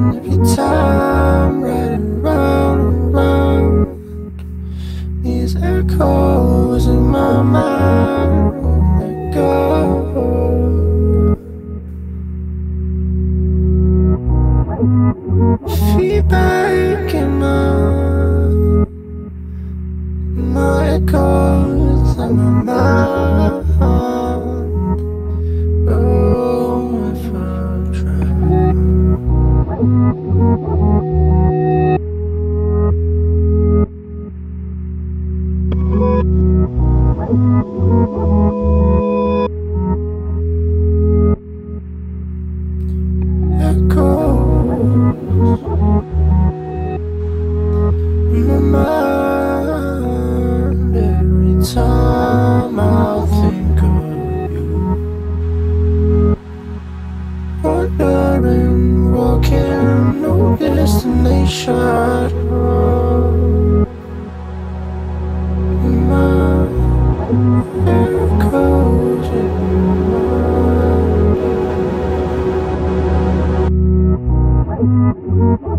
Every time riding round and round, these echoes in my mind won't let go. Feedback in my echoes in my mind. Oh, if I try. Echoes in my mind. Every time I think of you, wandering, walking, no destination. My echoes in my mind.